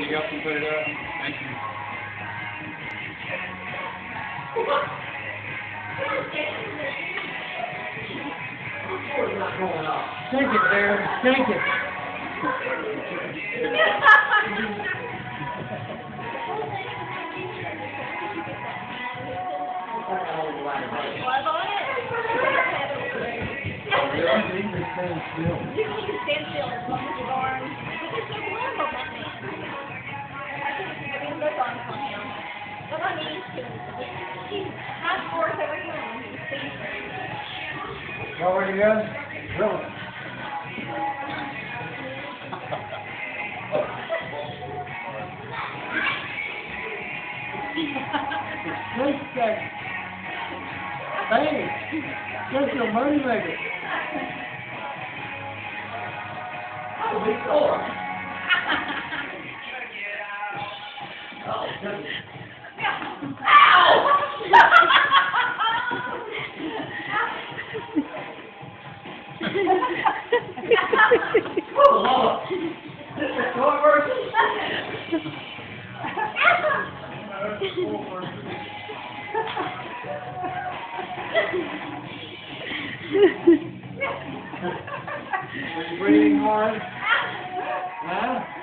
you up and put it up. Thank you. Take it there. Take it. You can stand still as long as you're born. Because there's a lot of momentum. I can look on from him. But on these two, he's not forced every time. He's safe. How are you guys? Really? Take that. Hey, get your money maker. Are you breathing hard? Huh?